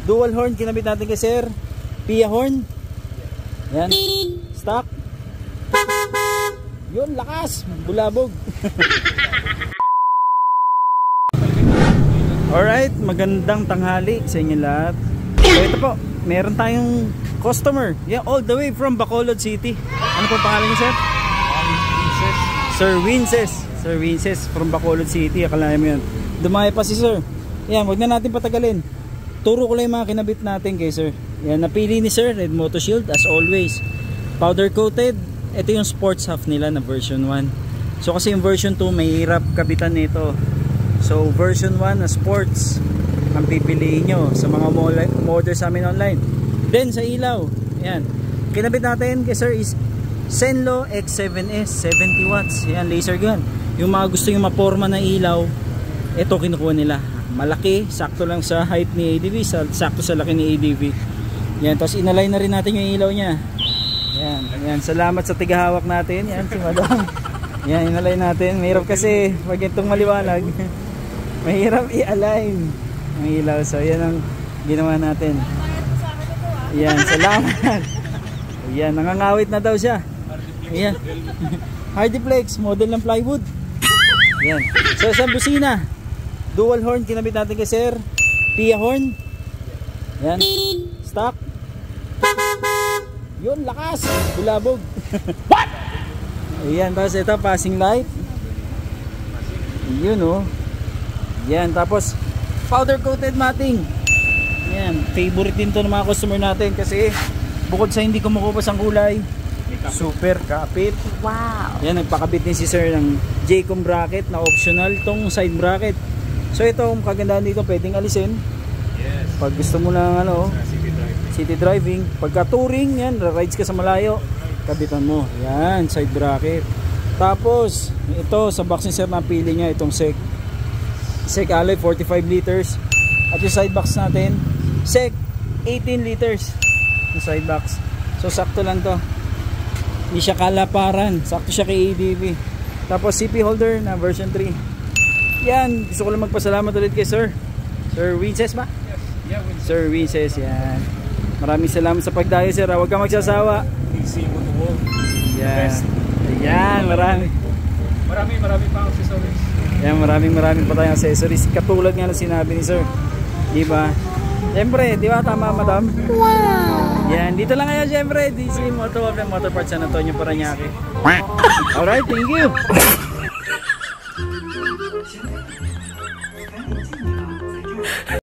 Dual horn kinabit natin kay sir. Pia horn. Yan. Stock. Yun, lakas. Bulabog. Alright, magandang tanghali sa inyo lahat. So ito po, meron tayong customer. Yeah, all the way from Bacolod City. Ano po pangalan niyo, sir? Sir Winces. Sir Winces from Bacolod City. Akala mo yun. Dumaya pa si sir. Yan, wag na natin patagalin. Turo ko lang yung mga kinabit natin kay sir. Yan, napili ni sir, Red Moto Shield as always. Powder coated. Ito yung sports half nila na version 1. So kasi yung version 2 may hirap kabitan nito. So version 1 na sports ang pipiliin nyo sa mga order sa amin online. Then sa ilaw, yan, kinabit natin kay sir is Senlo X7S 70 watts. Yan, laser gun. Yung mga gusto yung maporma na ilaw, ito kinukuha nila. Malaki, sakto lang sa height ni ADV, sakto sa laki ni ADV. Yan, tapos inalay na rin natin yung ilaw nya. Yan, yan, salamat sa tigahawak natin. Yan, si madam. Yan, inalay natin. Mahirap kasi pag itong maliwanag. Mahirap i-align ang ilaw. So yan ang ginawa natin. Yan, salamat. Yan, nangangawit na daw siya. Yan. Hardiplex, model ng plywood. Yan. So sa busina, dual horn kinabit natin kay sir. Pia horn. Yan. Stock. Yun, lakas. Bulabog. What? Ayan, tapos ito passing light. Yun oh. Yan, tapos powder coated matting. Yan, favorite din to ng mga customer natin kasi bukod sa hindi kumukupas ang kulay, super kapit. Wow. Yan, nagpakabit din si sir ng J-com bracket na optional tong side bracket. So ito, ang kagandahan dito, pwedeng alisin. Yes. Pag gusto mo ng ano, city driving, pagka touring, yan, rides ka sa malayo, kabitan mo. Yan, side bracket. Tapos, ito sa box ni sir napili niya itong SEC alloy 45 liters. At yung side box natin, SEC 18 liters. Yung side box. So sakto lang to. Hindi siya kalaparan. Sakto siya kay ADV. Tapos CP holder na version 3. Yan, gusto ko lang magpasalamat ulit kay sir. Sir Winces ba? Yes. Yeah, Winces. Sir Winces, yan. Maraming salamat sa pagdayo sir. Huwag kang magsasawa. Easy mo to walk. Yan. Yan, marami pa accessories. Yan, maraming pa tayong accessories. Katulad nga na sinabi ni sir. Diba? Siyempre, di ba tama madam? Wow! Yan, dito lang ngayon siyempre. DC Moto of Motor Parts San Antonio Parañaque. Alright, thank you!